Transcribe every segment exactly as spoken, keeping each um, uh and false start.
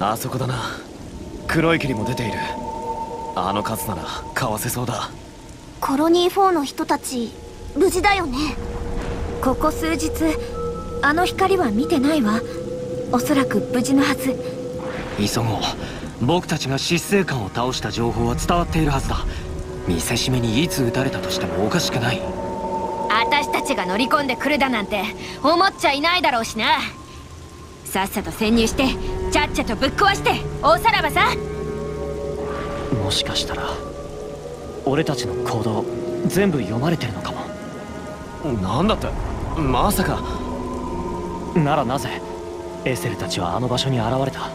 あそこだな。黒い霧も出ている。あの数ならかわせそうだ。 コロニーフォーの人たち無事だよね。 ここ数日あの光は見てないわ。おそらく無事のはず。 急ごう。僕たちが執政官を倒した情報は伝わっているはずだ。見せしめにいつ撃たれたとしてもおかしくない。 私たちが乗り込んでくるだなんて思っちゃいないだろうしな。さっさと潜入してちゃっちゃとぶっ壊しておさらばさ。 もしかしたら俺たちの行動全部読まれてるのかも。 なんだって、まさか。 ならなぜエセルたちはあの場所に現れた？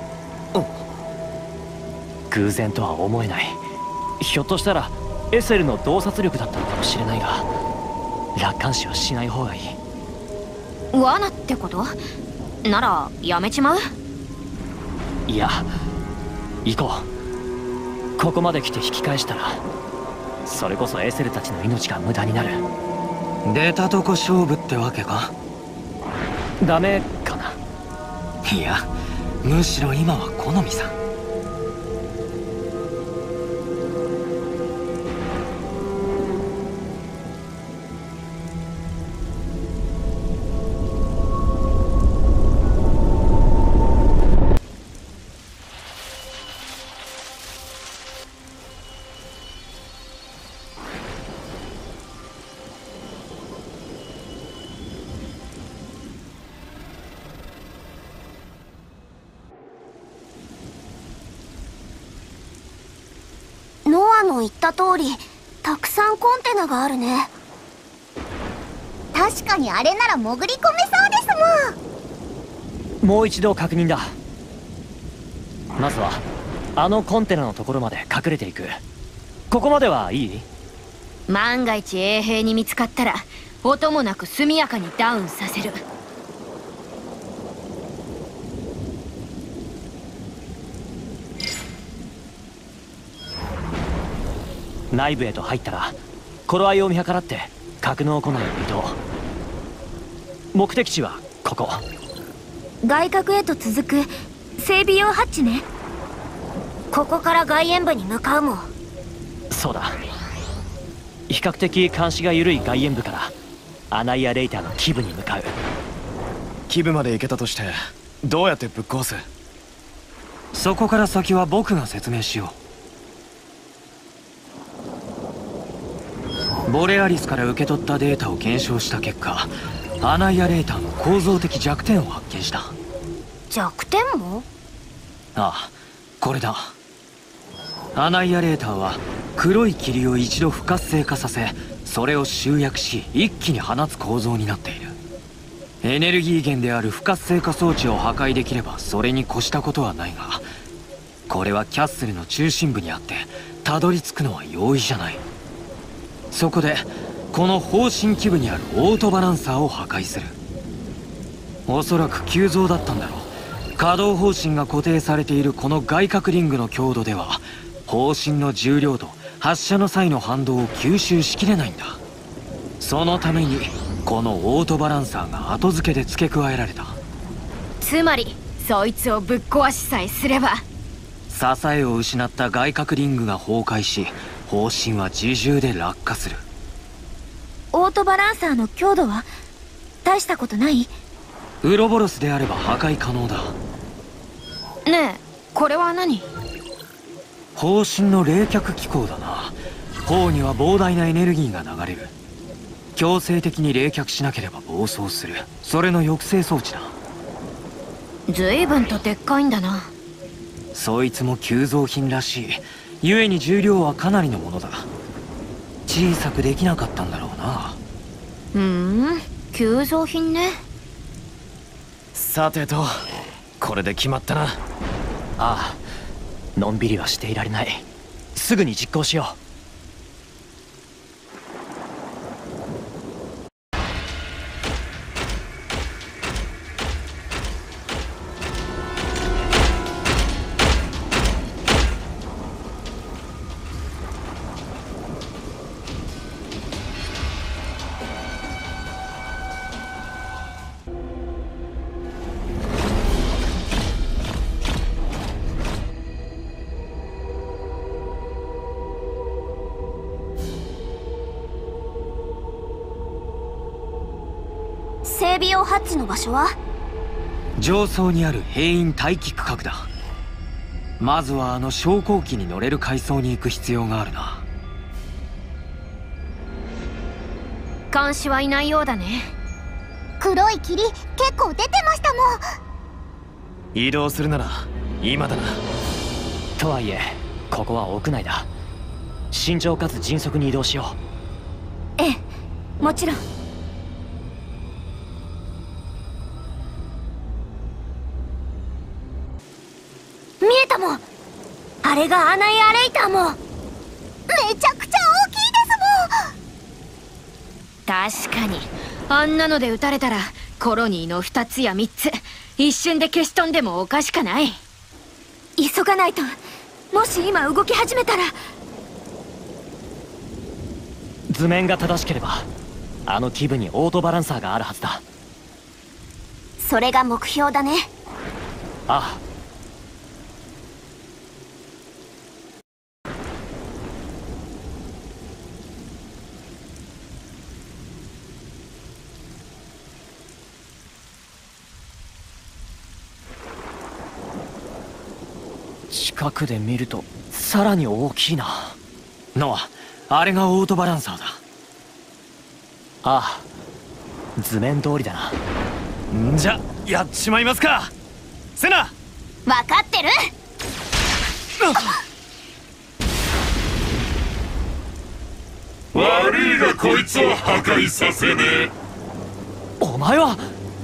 偶然とは思えない。ひょっとしたらエセルの洞察力だったのかもしれないが、楽観視はしない方がいい。 罠ってこと？ならやめちまう？ いや、行こう。ここまで来て引き返したらそれこそエセルたちの命が無駄になる。 出たとこ勝負ってわけか？ ダメかな。 いや、むしろ今は好みさ。 ノアの言った通りたくさんコンテナがあるね。確かにあれなら潜り込めそうですもん。 もう一度確認だ。まずはあのコンテナのところまで隠れていく。ここまではいい？ 万が一衛兵に見つかったら音もなく速やかにダウンさせる。 内部へと入ったら頃合いを見計らって格納庫内へ移動。目的地はここ。 外角へと続く整備用ハッチね。 ここから外縁部に向かうもん。 そうだ。比較的監視が緩い外縁部からアナイアレイターの基部に向かう。 基部まで行けたとしてどうやってぶっ壊す？ そこから先は僕が説明しよう。ボレアリスから受け取ったデータを検証した結果、アナイアレーターの構造的弱点を発見した。 弱点も？ ああ、これだ。アナイアレーターは黒い霧を一度不活性化させ、それを集約し一気に放つ構造になっている。エネルギー源である不活性化装置を破壊できればそれに越したことはないが、これはキャッスルの中心部にあってたどり着くのは容易じゃない。そこでこの方針基部にあるオートバランサーを破壊する。おそらく急増だったんだろう。稼働方針が固定されているこの外角リングの強度では方針の重量と発射の際の反動を吸収しきれないんだ。そのためにこのオートバランサーが後付けで付け加えられた。 つまりそいつをぶっ壊しさえすれば支えを失った外角リングが崩壊し、方針は自重で落下する。 オートバランサーの強度は大したことない？ ウロボロスであれば破壊可能だ。 ねえ、これは何？ 方針の冷却機構だな。砲には膨大なエネルギーが流れる。強制的に冷却しなければ暴走する。それの抑制装置だ。 随分とでっかいんだな。 そいつも急造品らしい。故に重量はかなりのものだ。小さくできなかったんだろうな。 ふーん、急造品ね。 さてと、これで決まったな。 ああ、のんびりはしていられない。すぐに実行しよう。 警備用ハッチの場所は？ 上層にある兵員待機区画だ。まずはあの昇降機に乗れる階層に行く必要があるな。 監視はいないようだね。 黒い霧結構出てましたもん。 移動するなら今だな。 とはいえここは屋内だ。慎重かつ迅速に移動しよええ、もちろん。 見えたもん。あれがアナイアレイターも。めちゃくちゃ大きいですもん。 確かにあんなので撃たれたらコロニーのふたつやみっつ一瞬で消し飛んでもおかしかない。 急がないと。もし今動き始めたら。 う。図面が正しければあの基部にオートバランサーがあるはずだ。 それが目標だね。 ああ。近くで見るとさらに大きいな。 ノア、あれがオートバランサーだ。 ああ、図面通りだな。 んじゃやっちまいますか。セナ。 分かってる。 悪いがこいつを破壊させねえ。 お前は。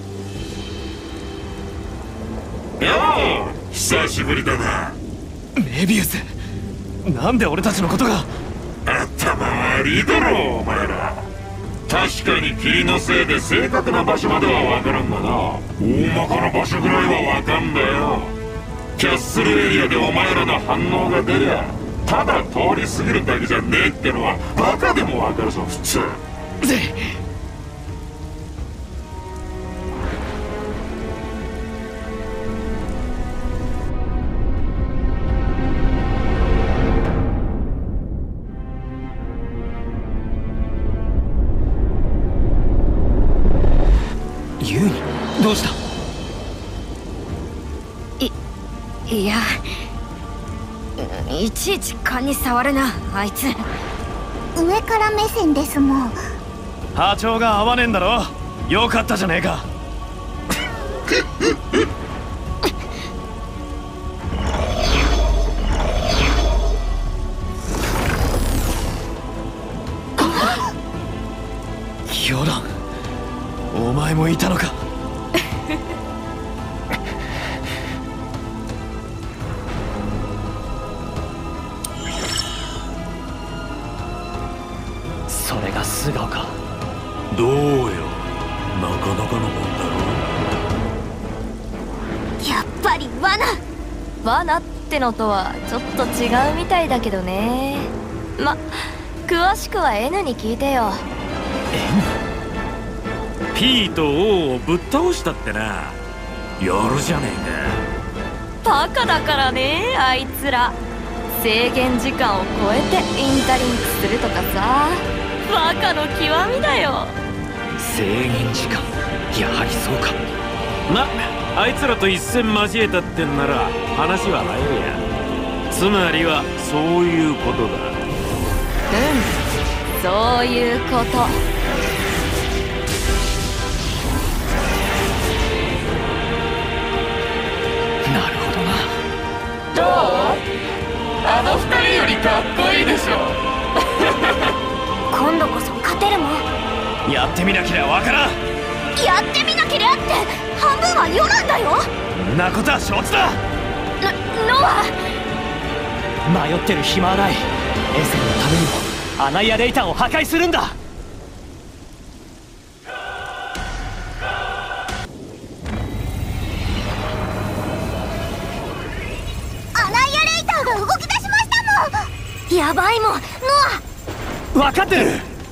よう久しぶりだな。 メビウス、なんで俺たちのことが。 頭悪いだろお前ら。確かに霧のせいで正確な場所までは分からんがな、大まかな場所ぐらいは分かんだよ。キャッスルエリアでお前らの反応が出りゃただ通り過ぎるだけじゃねえってのはバカでも分かるぞ普通。 ユーニ、どうした？ いいや、いちいち勘に触るなあいつ。 上から目線ですもん。 波長が合わねえんだろ。よかったじゃねえか。ヨラン、お前もいたのか。 それが素顔か。 どうよ、なかなかのもんだろ。 やっぱり罠。 罠ってのとはちょっと違うみたいだけどね。ま、詳しくは N に聞いてよ。 P と O をぶっ倒したってな。やるじゃねえバカだからねあいつら。制限時間を超えてインタリンクするとかさ、バカの極みだよ。 制限時間、やはりそうか。 か。ま、あいつらと一戦交えたってんなら話はないや。つまりはそういうことだ。 うん、そういうこと。 なるほどな。 どう？あの二人よりかっこいいでしょ。 今度こそ勝てるもん。 やってみなけりゃわからん。 やってみなけりゃって半分はヨランだよ。 んなことは承知だ。 ノア。 迷ってる暇はない。エセルのためにもアナイアレイターを破壊するんだ。 アナイアレイターが動き出しましたもん。やばいもん、ノ分かってる。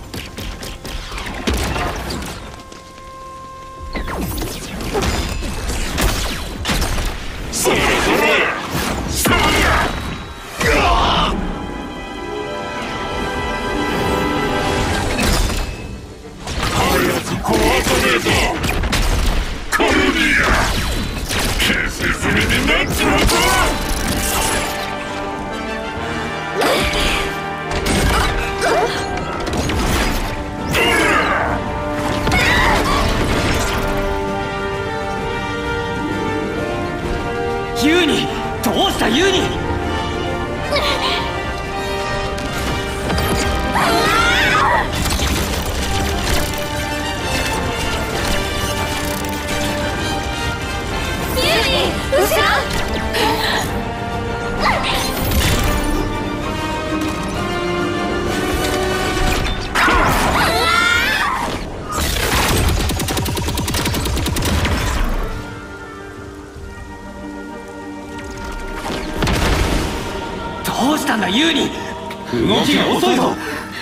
それそれそれ。早く壊さねえと。 ユウにどうしたユウにどうしたんだユウに動きが遅いぞ。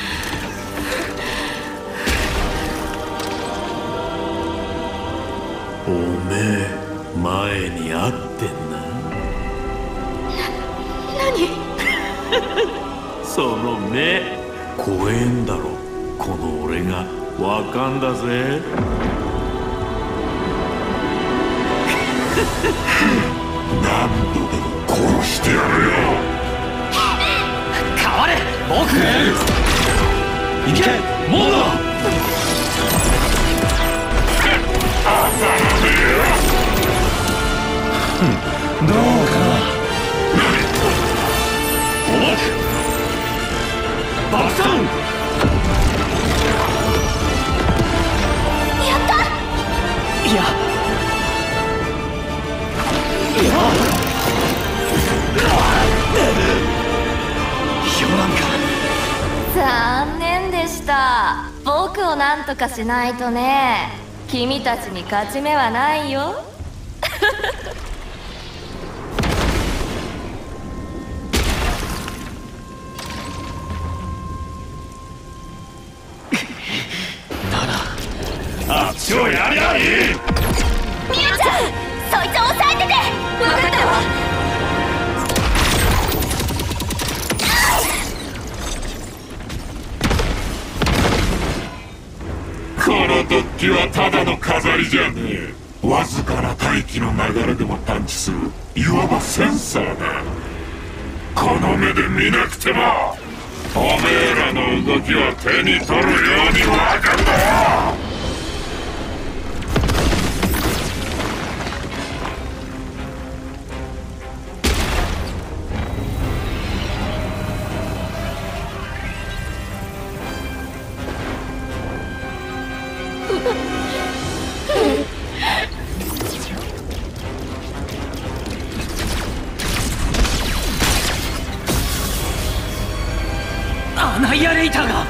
おめえ前に会ってんな。 何その目怖えんだろ。この俺がわかんだぜ。 何度でも殺してやるよ。 変われ僕がやる。行けモード。 どうかおまく爆散。 やった。 いや評論家残念でした。僕を何とかしないとね。君たちに勝ち目はないよ。 あっちをやりゃいい。 みやちゃん、そいつを抑えてて。分かったわ。 この突起はただの飾りじゃねえ。わずかな大気の流れでも探知するいわばセンサーだ。この目で見なくてもおめえらの動きは手に取るようにわかるだよ。 アナイアレイターが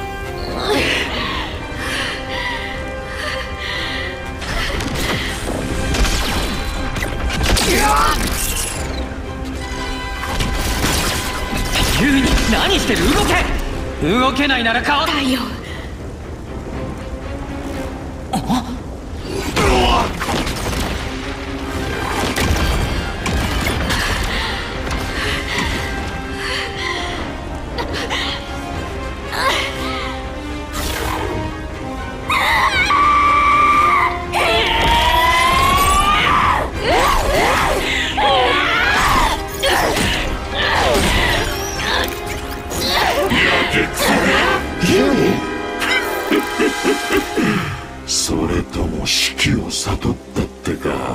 ユウに何してる。動け。動けないなら顔だよ。 それとも死期を悟ったってか。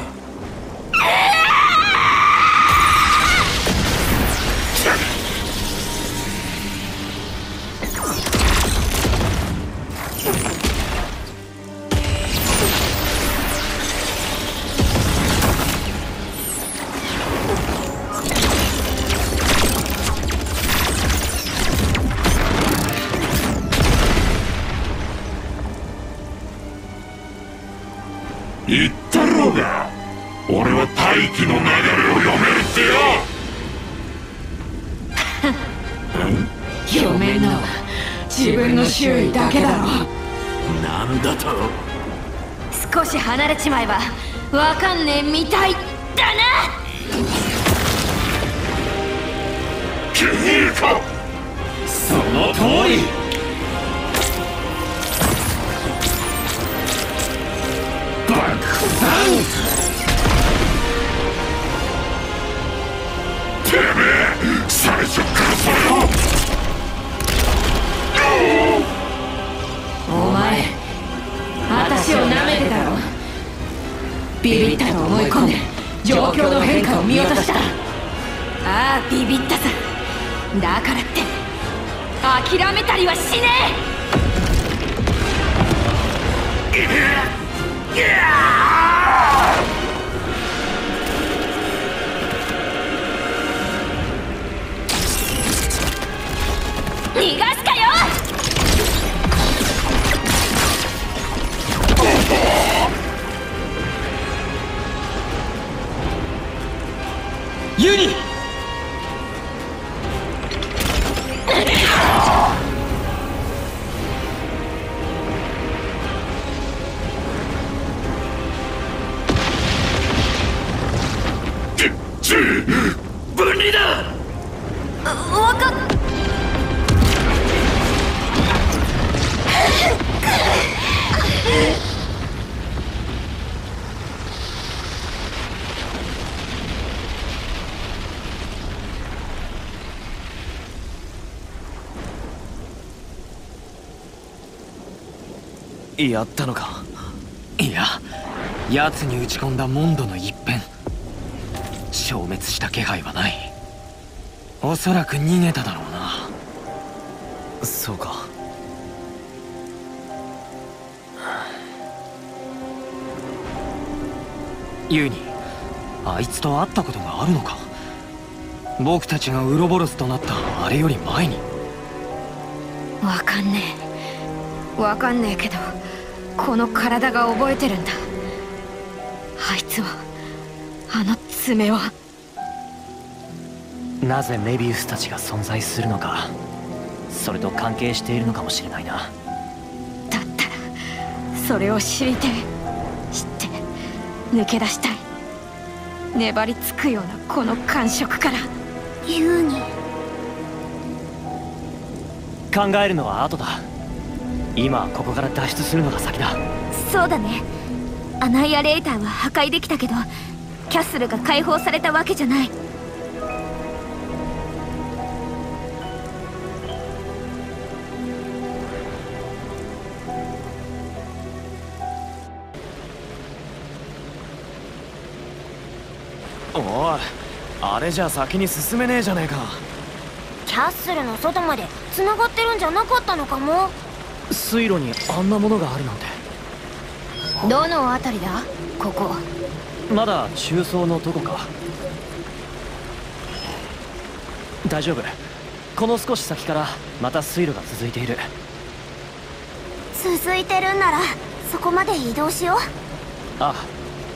言ったろうが、俺は大気の流れを読めるってよ。 読めるのは自分の周囲だけだろ。 なんだと。 少し離れちまえばわかんねえみたいだな。 君か。 その通り。 てめえ最初からそれを。 お前私を舐めてたろ。ビビったと思い込んで状況の変化を見落とした。ああビビったさ。だからって諦めたりはしねえ。逃がすかよ。 ユニ分離だ。 わかっやったのか。 いや、奴に打ち込んだモンドの一変、消滅した気配はない。おそらく逃げただろうな。 そうか。 ユニ、あいつと会ったことがあるのか。僕たちがウロボロスとなったあれより前に。 わかんねえわかんねえけど、この体が覚えてるんだ。あいつは、あの爪は。 なぜメビウスたちが存在するのか、それと関係しているのかもしれないな。 だったらそれを知りてえ、知って抜け出したい。粘りつくようなこの感触から。 ユーニ。 考えるのは後だ。今はここから脱出するのが先だ。 そうだね。アナイアレーターは破壊できたけど、キャッスルが解放されたわけじゃない。 おい、あれじゃ先に進めねえじゃねえか。 キャッスルの外まで繋がってるんじゃなかったのかも。 水路にあんなものがあるなんて。 どのあたりだここ。 まだ中層のどこか。大丈夫、この少し先からまた水路が続いている。 続いてるんならそこまで移動しよう。 ああ。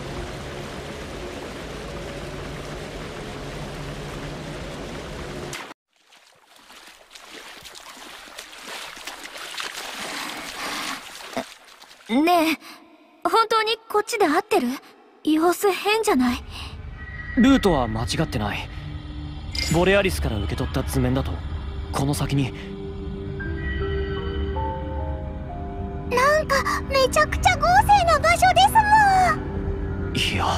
ねえ、本当にこっちで合ってる？様子変じゃない？ ルートは間違ってない。ボレアリスから受け取った図面だと、この先に。 なんかめちゃくちゃ豪勢な場所ですもん。 いや、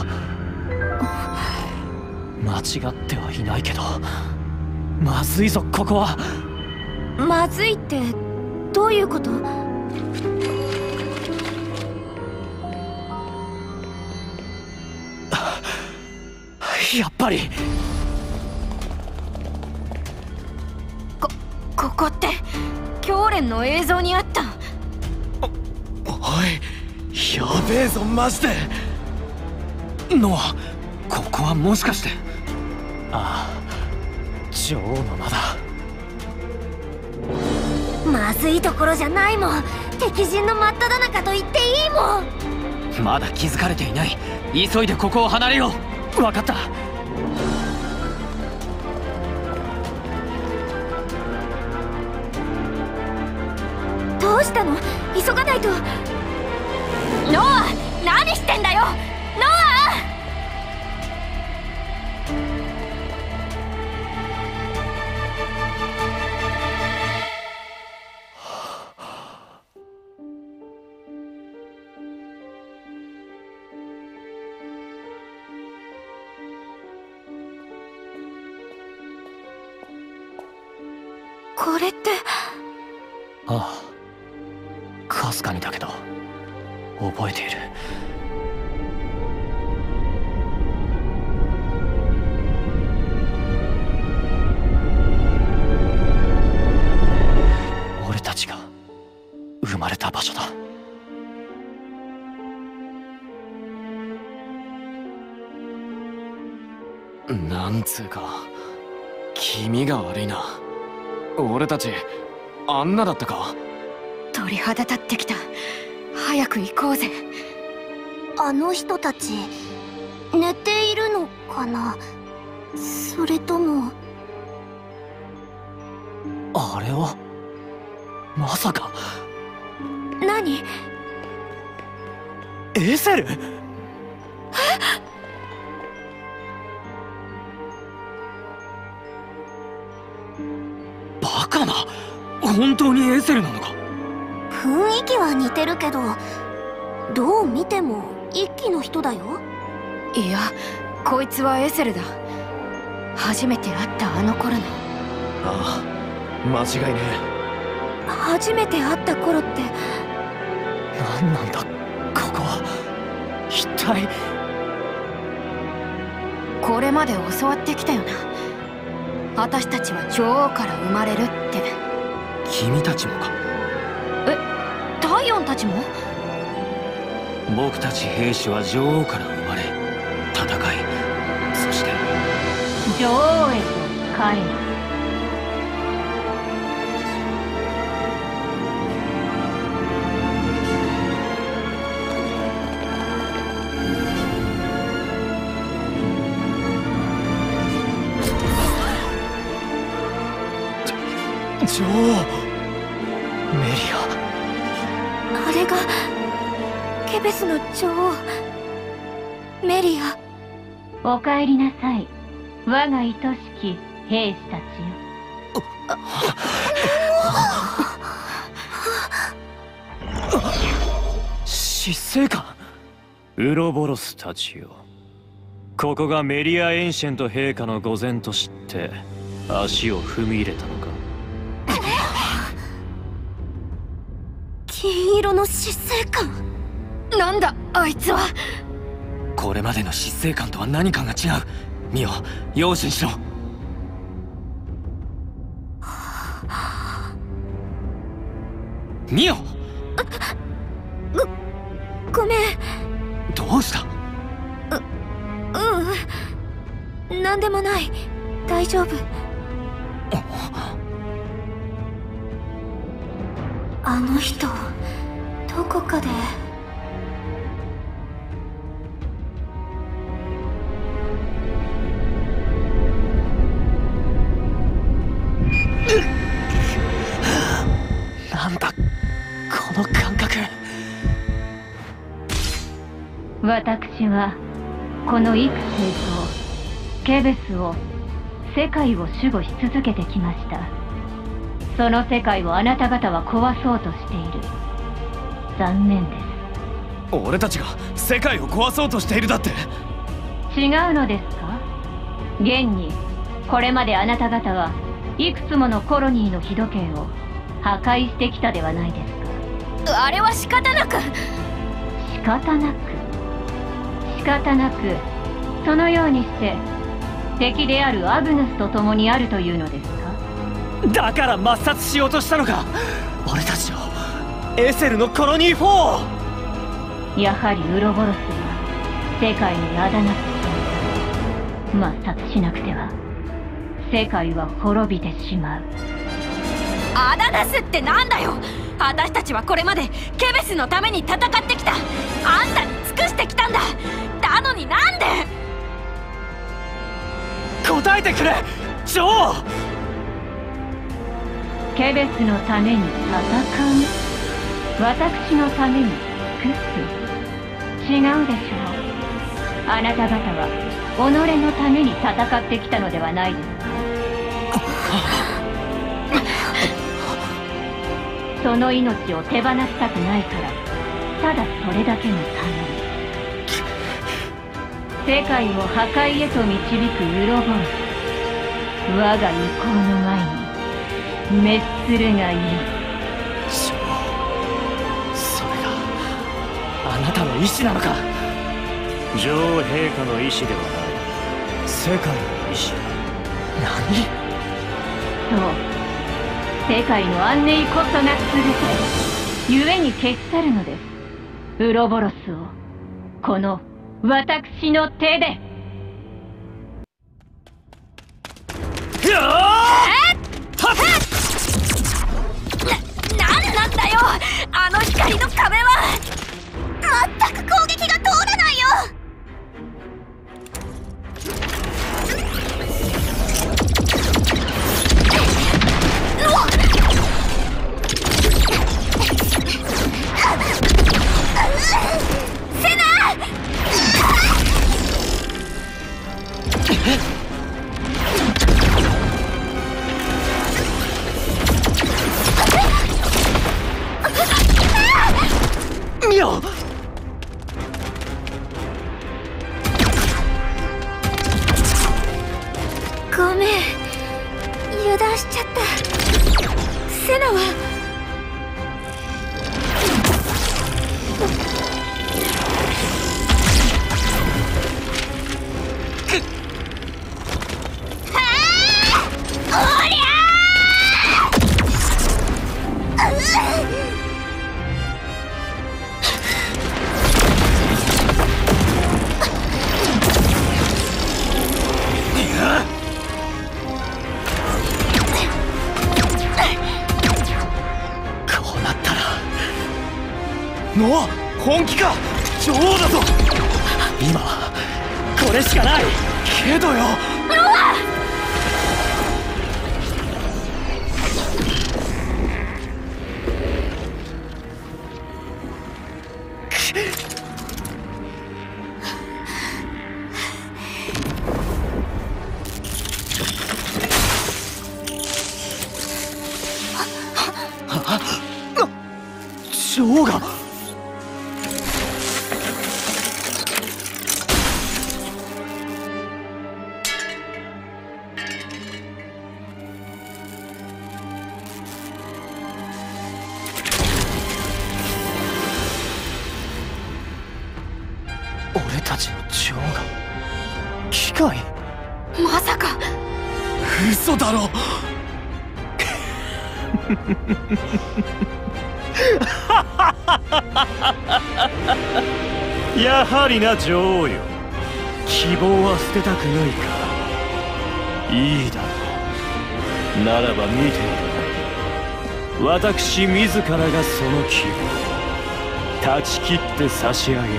間違ってはいないけど、まずいぞここは。 まずいってどういうこと？ やっぱりこここって教練の映像にあった。 おい、やべえぞマジで。 ノア、ここはもしかして。 ああ、女王の名だ。 まずいところじゃないもん。敵陣の真っ只中と言っていいもん。 まだ気づかれていない。急いでここを離れよう。 分かった。 どうしたの？急がないと。 ノア、何してんだよノア。 これって。 ああ、かすかにだけど覚えている。 なんつうか気味が悪いな。俺たちあんなだったか？ 鳥肌立ってきた。早く行こうぜ。 あの人たち寝ているのかな、それとも。 あれはまさか何？ エセル？ バカな。本当にエセルなのか？ 雰囲気は似てるけど、どう見ても一騎の人だよ。 いや、こいつはエセルだ。初めて会ったあの頃の。 ああ、間違いねえ。初めて会った頃って何なんだここは。一体これまで教わってきたよな。私たちは女王から生まれるって。 君たちもか？ え、タイオンたちも？ 僕たち兵士は女王から生まれ戦い、そして女王へと帰る。 女王メリア。あれがケベスの女王メリア。 お帰りなさい、我が愛しき兵士たちよ。 執政官。ウロボロスたちよ、ここがメリア・エンシェント陛下の御前と知って足を踏み入れたのか？ 金色の執政官。 なんだあいつは。 これまでの執政官とは何かが違う。ミオ、用心しろ。ミオ。 ごごめん。 どうした？ うううん、なんでもない。大丈夫。あの人どこかで。 なんだこの感覚。 私はこの幾星とケベスを、世界を守護し続けてきました。その世界をあなた方は壊そうとしている。残念です。 俺たちが世界を壊そうとしているだって？ 違うのですか？現にこれまであなた方はいくつものコロニーの日時計を破壊してきたではないですか。 あれは仕方なく。 仕方なく仕方なくそのようにして敵であるアグヌスと共にあるというのですか？ だから抹殺しようとしたのか、俺たちを。エセルのコロニーフォー。 やはりウロボロスは世界にあだなく抹殺しなくては世界は滅びてしまう。 アダナスってなんだよ。私たちはこれまでケベスのために戦ってきた。あんたに尽くしてきたんだ。なのになんで。 答えてくれ女王。 ケベスのために戦う、私のために尽くす。違うでしょう。あなた方は己のために戦ってきたのではないですか。その命を手放したくないから、ただそれだけのために。世界を破壊へと導くウロボロス、我が意向の前に滅するがいい。 女王、それがあなたの意志なのか？ 女王陛下の意志ではない、世界の意志。 何？ そう、世界の安寧こそが全て、故に消し去るのです。ウロボロスをこの私の手で。 なんなんだよ、あの光の壁は。全く攻撃が通らないよ。セナミオ、 ごめん、油断しちゃった。セナはノア、本気か。女王だぞ。 今これしかない。 けどよ、 ノア。 女王が。俺たちの女王が機械。 まさか。 嘘だろ。 やはりな女王よ、希望は捨てたくないか。いいだろう、ならば見ている。私自らがその希望断ち切って差し上げよ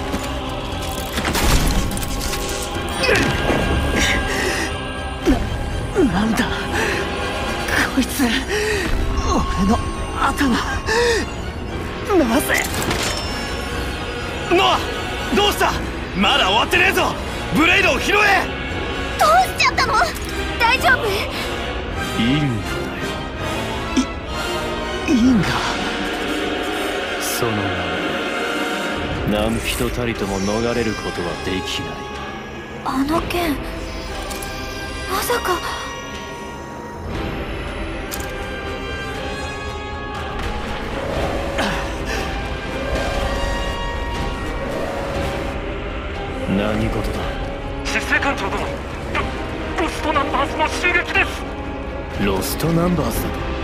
う。な、なんだこいつ。俺の頭、なぜ。ノア、どうした。まだ終わってねえぞ。ブレイドを拾え。 どうしちゃったの。大丈夫。 因果だよ。 い因果。 その名は何人たりとも逃れることはできない。 あの剣、まさか。 何事だ。 執政官長殿、ロロストナンバーズの襲撃です。 ロストナンバーズだと。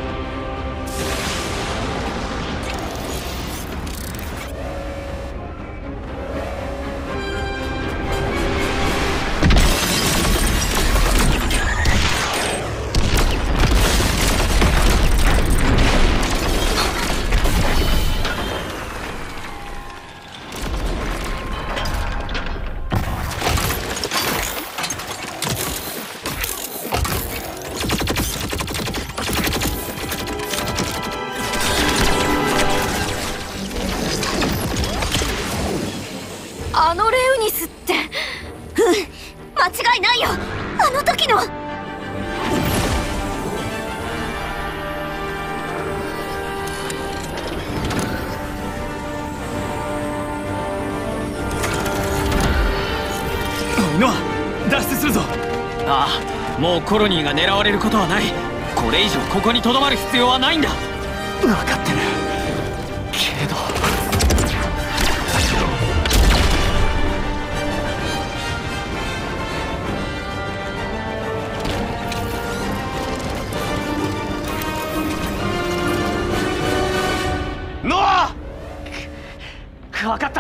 あのレウニスって。うん、間違いないよ、あの時の。 ノア、脱出するぞ。 ああ、もうコロニーが狙われることはない。これ以上ここにとどまる必要はないんだ。 分かってるけど。ノア！分かった。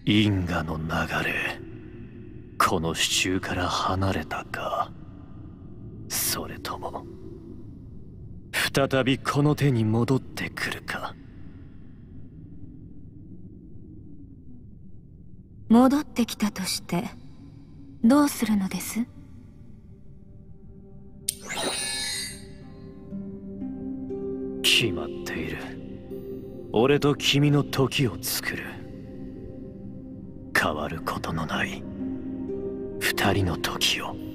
因果の流れ、この支柱から離れたか、それとも再びこの手に戻ってくるか。 戻ってきたとしてどうするのです？ 決まっている。俺と君の時を作る。変わることのない二人の時を。